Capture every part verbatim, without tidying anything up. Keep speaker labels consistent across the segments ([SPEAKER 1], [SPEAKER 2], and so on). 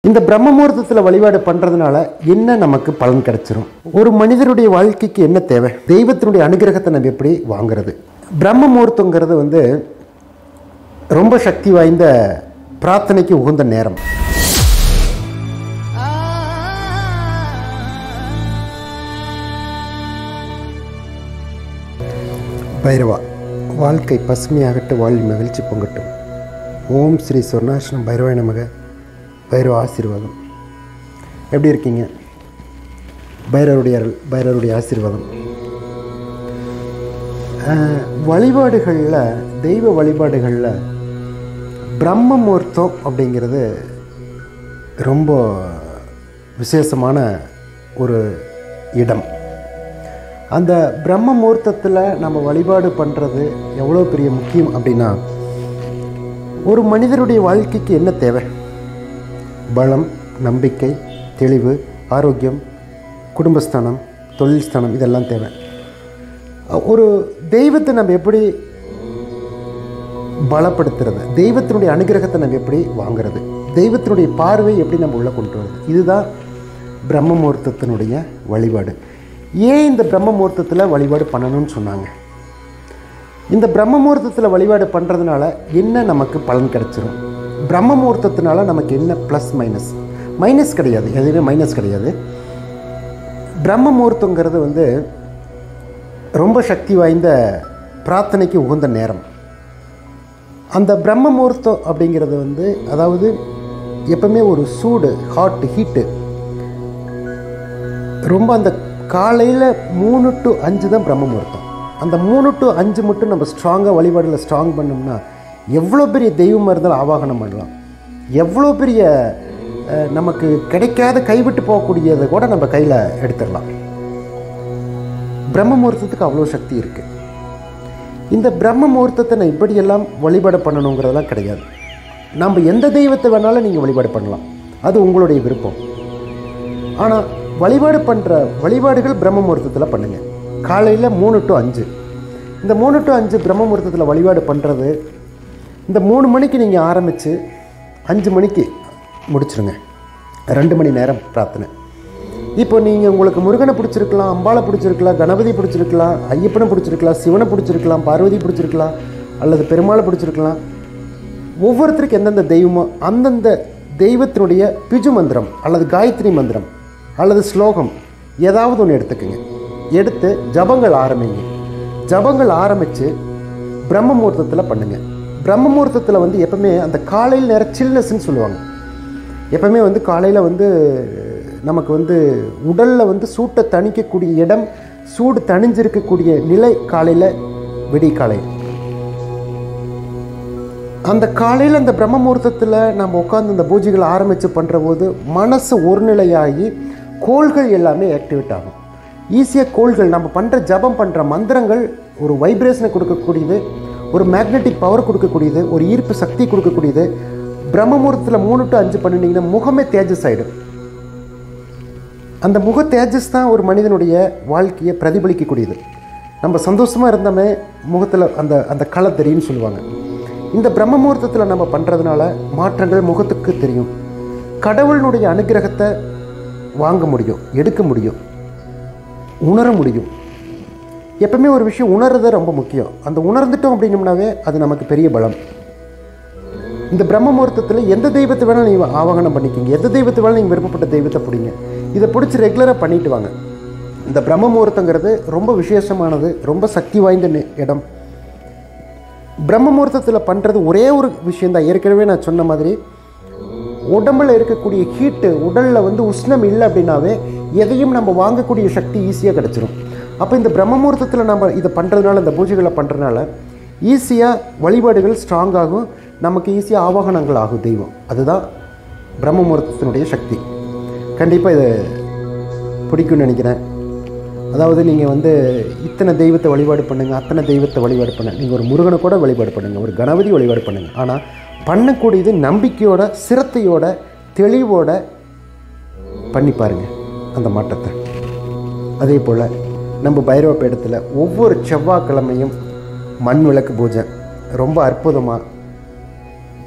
[SPEAKER 1] இந்த பிரம்ம முகூர்த்தத்தில் வழிபாடு பண்ணுறதுனால என்ன நமக்கு பலன் கிடைச்சிரும்? ஒரு மனிதனுடைய வாழ்க்கைக்கு என்ன தேவை? தெய்வத்தினுடைய அனுகிரகத்தை நம்ம எப்படி வாங்கிறது? பிரம்ம முகூர்த்தங்கிறது வந்து ரொம்ப சக்தி வாய்ந்த பிரார்த்தனைக்கு உகந்த நேரம். பைரவா, வாழ்க்கை பசுமையாகட்டும், வாழ்வில் மகிழ்ச்சி பொங்கட்டும். ஓம் ஸ்ரீ சொர்ணாசிரம் பைரவாய நமக. பைரவ ஆசீர்வாதம். எப்படி இருக்கீங்க? பைரவருடைய அருள், பைரவருடைய ஆசீர்வாதம். வழிபாடுகளில், தெய்வ வழிபாடுகளில் பிரம்ம முகூர்த்தம் அப்படிங்கிறது ரொம்ப விசேஷமான ஒரு இடம். அந்த பிரம்ம முகூர்த்தத்தில் நம்ம வழிபாடு பண்ணுறது எவ்வளோ பெரிய முக்கியம் அப்படின்னா, ஒரு மனிதனுடைய வாழ்க்கைக்கு என்ன தேவை? பலம், நம்பிக்கை, தெளிவு, ஆரோக்கியம், குடும்பஸ்தானம், தொழில் ஸ்தானம், இதெல்லாம் தேவை. ஒரு தெய்வத்தை நம்ம எப்படி பலப்படுத்துறது? தெய்வத்தினுடைய அனுகிரகத்தை நம்ம எப்படி வாங்கிறது? தெய்வத்தினுடைய பார்வை எப்படி நம்ம உள்ளே கொண்டு வருது? இதுதான் பிரம்ம முகூர்த்தத்தினுடைய வழிபாடு. ஏன் இந்த பிரம்ம முகூர்த்தத்தில் வழிபாடு பண்ணணும்னு சொன்னாங்க? இந்த பிரம்ம முகூர்த்தத்தில் வழிபாடு பண்ணுறதுனால என்ன நமக்கு பலன் கிடைச்சிரும்? பிரம்ம முகூர்த்தத்தினால நமக்கு என்ன ப்ளஸ் மைனஸ்? மைனஸ் கிடையாது, எதுவுமே மைனஸ் கிடையாது. பிரம்ம முகூர்த்தங்கிறது வந்து ரொம்ப சக்தி வாய்ந்த பிரார்த்தனைக்கு உகந்த நேரம். அந்த பிரம்ம முகூர்த்தம் அப்படிங்கிறது வந்து, அதாவது எப்பவுமே ஒரு சூடு, ஹாட், ஹீட்டு ரொம்ப. அந்த காலையில் மூணு டு அஞ்சு தான் பிரம்ம முகூர்த்தம். அந்த மூணு டு அஞ்சு மட்டும் நம்ம ஸ்ட்ராங்காக வழிபாடில் ஸ்ட்ராங் பண்ணோம்னா எவ்வளோ பெரிய தெய்வமாக இருந்தாலும் ஆவாகனம் பண்ணலாம். எவ்வளோ பெரிய நமக்கு கிடைக்காத, கைவிட்டு போகக்கூடியதை கூட நம்ம கையில் எடுத்துடலாம். பிரம்ம முகூர்த்தத்துக்கு அவ்வளோ சக்தி இருக்குது. இந்த பிரம்ம முகூர்த்தத்தை நான் இப்படியெல்லாம் வழிபாடு பண்ணணுங்கிறதெல்லாம் கிடையாது. நம்ம எந்த தெய்வத்தை வேணாலும் நீங்கள் வழிபாடு பண்ணலாம், அது உங்களுடைய விருப்பம். ஆனால் வழிபாடு பண்ணுற வழிபாடுகள் பிரம்ம முகூர்த்தத்தில் பண்ணுங்கள். காலையில் மூணு டு அஞ்சு, இந்த மூணு டு அஞ்சு பிரம்ம முகூர்த்தத்தில் வழிபாடு பண்ணுறது, இந்த மூணு மணிக்கு நீங்கள் ஆரம்பித்து அஞ்சு மணிக்கு முடிச்சிருங்க. ரெண்டு மணி நேரம் பிரார்த்தனை. இப்போ நீங்கள் உங்களுக்கு முருகனை பிடிச்சிருக்கலாம், அம்பாளை பிடிச்சிருக்கலாம், கணபதி பிடிச்சிருக்கலாம், ஐயப்பனை பிடிச்சிருக்கலாம், சிவனை பிடிச்சிருக்கலாம், பார்வதி பிடிச்சிருக்கலாம், அல்லது பெருமாளை பிடிச்சிருக்கலாம். ஒவ்வொருத்தருக்கு எந்தெந்த தெய்வமோ அந்தந்த தெய்வத்தினுடைய பிஜு மந்திரம் அல்லது காயத்ரி மந்திரம் அல்லது ஸ்லோகம் ஏதாவது ஒன்று எடுத்துக்கோங்க. எடுத்து ஜபங்கள் ஆரம்பிங்க. ஜபங்கள் ஆரம்பித்து பிரம்ம முகூர்த்தத்தில் பண்ணுங்கள். பிரம்ம முகூர்த்தத்தில் வந்து எப்பவுமே அந்த காலையில் நேரம் சில்னஸ்ன்னு சொல்லுவாங்க. எப்பவுமே வந்து காலையில் வந்து நமக்கு வந்து உடலில் வந்து சூட்டை தணிக்கக்கூடிய இடம், சூடு தணிஞ்சிருக்கக்கூடிய நிலை காலையில், விடி காலை. அந்த காலையில் அந்த பிரம்ம முகூர்த்தத்தில் நம்ம உட்காந்து இந்த பூஜைகளை ஆரம்பித்து பண்ணுற போது மனசு ஒருநிலையாகி கோள்கள் எல்லாமே ஆக்டிவேட் ஆகும். ஈஸியாக கோள்கள், நம்ம பண்ணுற ஜபம் பண்ணுற மந்திரங்கள் ஒரு வைப்ரேஷனை கொடுக்கக்கூடியது, ஒரு மேக்னெட்டிக் பவர் கொடுக்கக்கூடியது, ஒரு ஈர்ப்பு சக்தி கொடுக்கக்கூடியது. பிரம்ம முகூர்த்தத்தில் மூணு டு அஞ்சு பண்ணிட்டீங்கன்னா முகமே தேஜஸ் ஆகிடும். அந்த முக தேஜஸ் தான் ஒரு மனிதனுடைய வாழ்க்கையை பிரதிபலிக்கக்கூடியது. நம்ம சந்தோஷமாக இருந்தோமே முகத்தில் அந்த அந்த களை தெரியும்னு சொல்லுவாங்க. இந்த பிரம்ம முகூர்த்தத்தில் நம்ம பண்ணுறதுனால மாற்றங்கள் முகத்துக்கு தெரியும். கடவுளினுடைய அனுகிரகத்தை வாங்க முடியும், எடுக்க முடியும், உணர முடியும். எப்பவுமே ஒரு விஷயம் உணர்றது ரொம்ப முக்கியம். அந்த உணர்ந்துட்டோம் அப்படின்னோம்னாவே அது நமக்கு பெரிய பலம். இந்த பிரம்ம முகூர்த்தத்தில் எந்த தெய்வத்தை வேணாலும் நீங்கள் ஆவாகனம் பண்ணிக்கிங்க, எந்த தெய்வத்தை வேணாலும் நீங்கள் விருப்பப்பட்ட தெய்வத்தை பிடிங்க. இதை பிடிச்சி ரெகுலராக பண்ணிட்டு வாங்க. இந்த பிரம்ம முகூர்த்தங்கிறது ரொம்ப விசேஷமானது, ரொம்ப சக்தி வாய்ந்த இடம். பிரம்ம முகூர்த்தத்தில் பண்ணுறது ஒரே ஒரு விஷயந்தான். ஏற்கனவே நான் சொன்ன மாதிரி, உடம்பில் இருக்கக்கூடிய ஹீட்டு, உடலில் வந்து உஷ்ணம் இல்லை அப்படின்னாவே எதையும் நம்ம வாங்கக்கூடிய சக்தி ஈஸியாக கிடச்சிரும். அப்போ இந்த பிரம்ம முகூர்த்தத்தில் நம்ம இதை பண்ணுறதுனால, இந்த பூஜைகளை பண்ணுறதுனால ஈஸியாக வழிபாடுகள் ஸ்ட்ராங் ஆகும், நமக்கு ஈஸியாக ஆவாகனங்கள் ஆகும் தெய்வம். அதுதான் பிரம்ம முகூர்த்தத்தினுடைய சக்தி. கண்டிப்பாக இதை பிடிக்கும்னு நினைக்கிறேன். அதாவது நீங்கள் வந்து இத்தனை தெய்வத்தை வழிபாடு பண்ணுங்கள், அத்தனை தெய்வத்தை வழிபாடு பண்ணுங்கள், நீங்கள் ஒரு முருகனை கூட வழிபாடு பண்ணுங்கள், ஒரு கணபதி வழிபாடு பண்ணுங்கள். ஆனால் பண்ணக்கூடியது நம்பிக்கையோட, சிரத்தையோட, தெளிவோட பண்ணி பாருங்கள் அந்த மாற்றத்தை. அதே போல் நம்ம பைரவாபேடத்தில் ஒவ்வொரு செவ்வாய்க்கிழமையும் மண் விளக்கு பூஜை ரொம்ப அற்புதமாக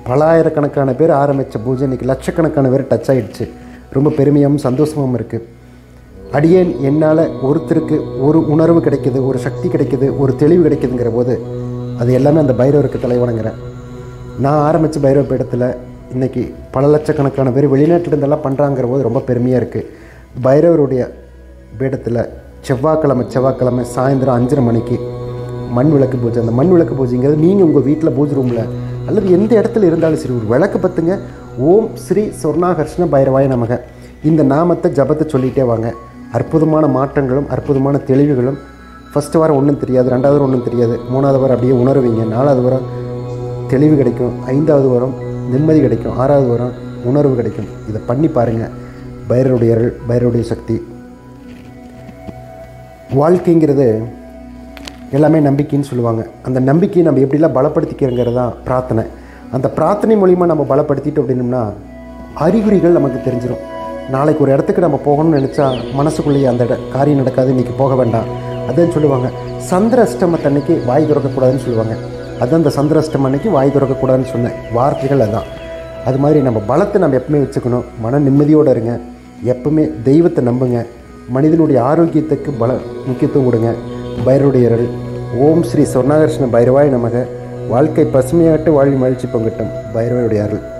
[SPEAKER 1] பலாயிரக்கணக்கான பேர் ஆரம்பித்த பூஜை இன்றைக்கி லட்சக்கணக்கான பேர் டச் ஆகிடுச்சு. ரொம்ப பெருமையாகவும் சந்தோஷமாகவும் இருக்குது. அடியேன் என்னால் ஒருத்தருக்கு ஒரு உணர்வு கிடைக்கிது, ஒரு சக்தி கிடைக்கிது, ஒரு தெளிவு கிடைக்குதுங்கிற போது அது எல்லாமே அந்த பைரவருக்கு தலைவணங்குறேன். நான் ஆரம்பித்த பைரவ பீடத்தில் இன்றைக்கி பல லட்சக்கணக்கான பேர் வெளிநாட்டிலிருந்தெல்லாம் பண்ணுறாங்கிற போது ரொம்ப பெருமையாக இருக்குது. பைரவருடைய பீடத்தில் செவ்வாய்க்கிழமை செவ்வாய்க்கிழமை சாயந்தரம் அஞ்சரை மணிக்கு மண் விளக்கு பூஜை. அந்த மண் விளக்கு பூஜைங்கிறது நீங்கள் உங்கள் வீட்டில் பூஜை ரூமில் அல்லது எந்த இடத்துல இருந்தாலும் சரி ஒரு விளக்கு பற்றுங்க. ஓம் ஸ்ரீ சொர்ணாகர்ஷ்ண பைரவாய நமக இந்த நாமத்தை ஜபத்தை சொல்லிகிட்டே வாங்க. அற்புதமான மாற்றங்களும் அற்புதமான தெளிவுகளும். ஃபஸ்ட்டு வாரம் ஒன்றும் தெரியாது, ரெண்டாவது வாரம் ஒன்றும் தெரியாது, மூணாவது வாரம் அப்படியே உணர்வீங்க, நாலாவது வாரம் தெளிவு கிடைக்கும், ஐந்தாவது வாரம் நிம்மதி கிடைக்கும், ஆறாவது வாரம் உணர்வு கிடைக்கும். இதை பண்ணி பாருங்கள். பைரவருடைய அருள், பைரவருடைய சக்தி. வாழ்க்கைங்கிறது எல்லாமே நம்பிக்கைன்னு சொல்லுவாங்க. அந்த நம்பிக்கையை நம்ம எப்படிலாம் பலப்படுத்திக்கிறங்கிறது தான் பிரார்த்தனை. அந்த பிரார்த்தனை மூலிமா நம்ம பலப்படுத்திட்டோம் அப்படின்னோம்னா அறிகுறிகள் நமக்கு தெரிஞ்சிடும். நாளைக்கு ஒரு இடத்துக்கு நம்ம போகணும்னு நினச்சா மனசுக்குள்ளேயே அந்த இட காரியம் நடக்காது, இன்றைக்கி போக வேண்டாம் அதுன்னு சொல்லுவாங்க. சந்திர அஷ்டமத்தன்னைக்கு வாய் திறக்கக்கூடாதுன்னு சொல்லுவாங்க. அதுதான் அந்த சந்திர அஷ்டமம் அன்னைக்கு வாய் திறக்கக்கூடாதுன்னு சொன்ன வார்த்தைகள் அதுதான். அது மாதிரி நம்ம பலத்தை நம்ம எப்பவுமே வச்சுக்கணும். மன நிம்மதியோடு இருங்க. எப்பவுமே தெய்வத்தை நம்புங்க. மனிதனுடைய ஆரோக்கியத்துக்கு பல முக்கியத்துவம் கொடுங்க. பைரவருடைய அருள். ஓம் ஸ்ரீ சொர்ணாகர்ஷ்ண பைரவாய நமக. வாழ்க்கை பசுமையாட்டு வாழி மகிழ்ச்சி பொங்கட்டும். பைரவருடைய அருள்.